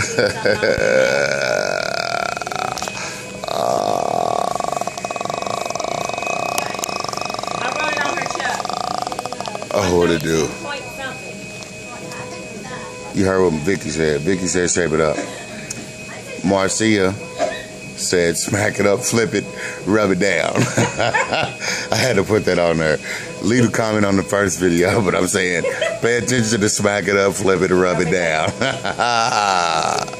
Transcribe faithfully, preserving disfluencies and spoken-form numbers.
wrote it on her check. Oh, what it do? You heard what Vicky said. Vicky said, shape it up. Marcia said, smack it up, flip it, rub it down. I had to put that on there. Leave a comment on the first video, but I'm saying, pay attention to smack it up, flip it, rub it down.